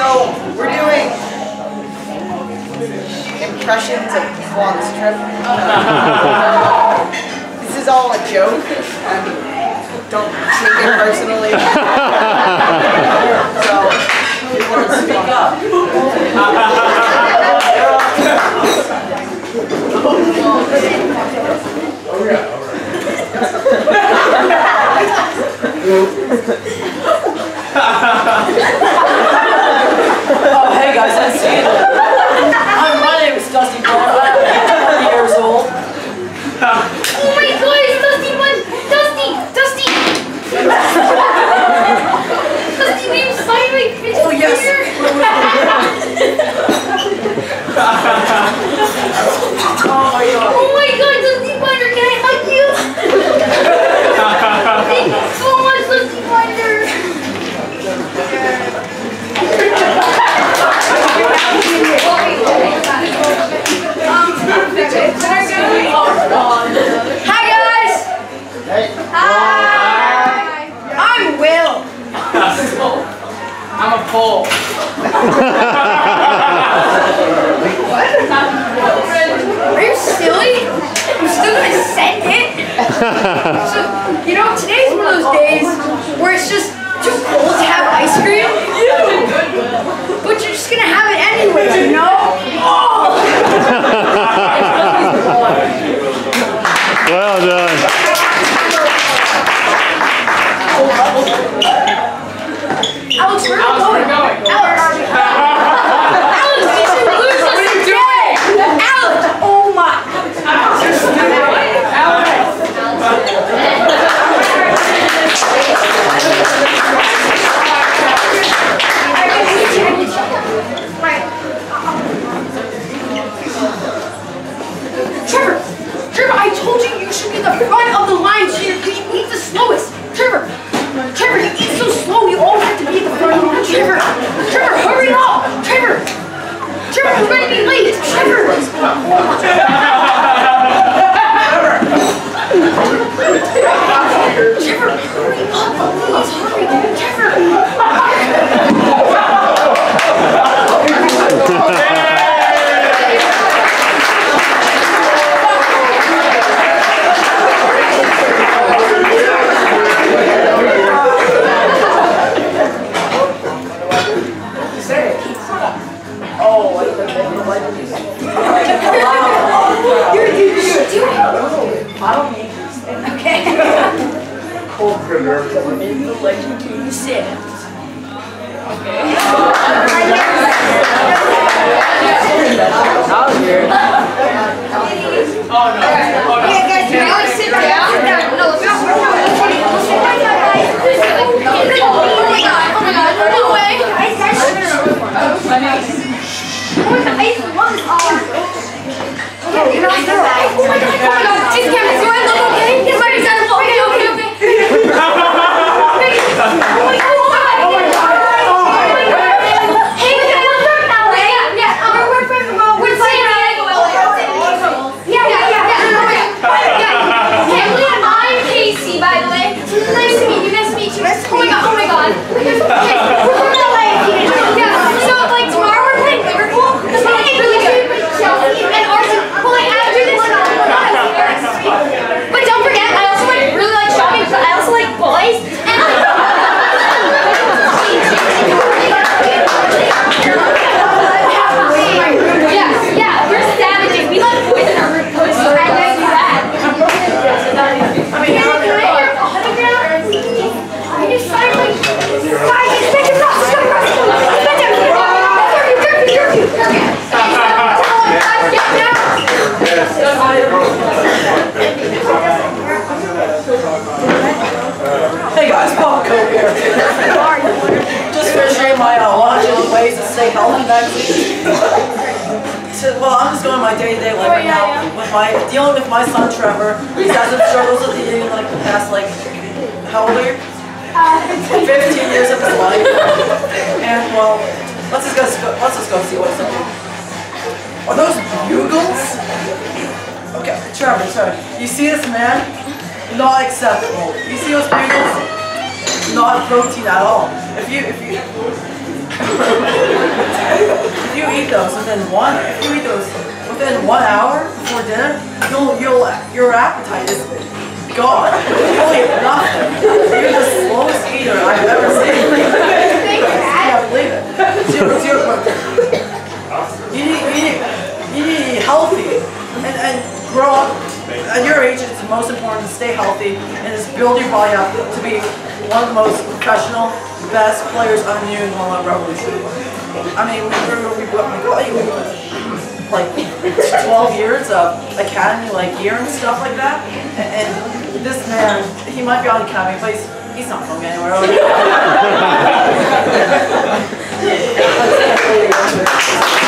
So, we're doing impressions of people on this trip. This is all a joke. Don't take it personally. So, speak up. Oh, hey guys, I see you. My name is Dusty Bun. I'm 20 years old. Oh my god, it's Dusty Bun! Dusty! Dusty! Dusty, will you sign my fidget Oh, yes. spinner? Oh my god, Dusty Binder, can I hug you? Thank you so much, Dusty Binder! Hi guys! Hey. Hi! I'm Will! I'm a pole. Are you silly? I'm still gonna send it. So, you know, today's one of those days where it's just too cold to have ice cream. But you're just gonna have it anyway, you know? Oh! Well done. Alex, where are you going? Alex! Alex, you should lose us today! Alex! Oh my! Trevor, I told you you should be the front of the line so you eat the slowest. Trevor, you eat so slow, you always have to be at the front of the line. Trevor, hurry up. Trevor, we're going to be late. Trevor, hurry up. Please, hurry. Trevor. I don't need these things. Okay. Cold critter. In the legend King Sands. Okay. Oh no. Yeah, guys, can you guys sit down? No, let's not work out. Oh my god, no way. Oh my god, I love this art. Oh my god, it's Kevin, is your look okay? Is my example okay? Oh my god. Hey, we're from LA. Yeah, we're from San Diego, LA. Yeah. Hey, I'm Casey, by the way. Nice to meet you. Oh my god. Okay, we're from LA. Yeah, so like tomorrow we're playing Liverpool. This one is really good. Chelsea and Arsenal. Well, like after this, but don't forget, I also really like shopping. But I also like boys. And yeah, we're savages. We love boys in our room. I know that. I mean, can I hear a autograph? Can you sign like 5 seconds off? Hey guys, Pop Coke here. Just finishing my launching ways to stay healthy magazine. So, well, I'm just going my day-to-day life right now with dealing with my son Trevor. He's had some struggles with eating like the past how old are you? 15 years of his life. And well, let's just go see what's up. Are those bugles? Okay, Trevor, sorry. You see this man? Not acceptable. You see those bugles? Not protein at all. If you If you eat those within 1 hour before dinner, your appetite is gone. You'll eat nothing. You're the slowest eater I've ever seen. I can't believe it. You need to eat healthy and grow up. At your age, it's most important to stay healthy and just build your body up to be one of the most professional, best players on New England Revolution. I mean, we like 12 years of academy year and stuff like that, and this man, he might be on the academy, but he's not going anywhere.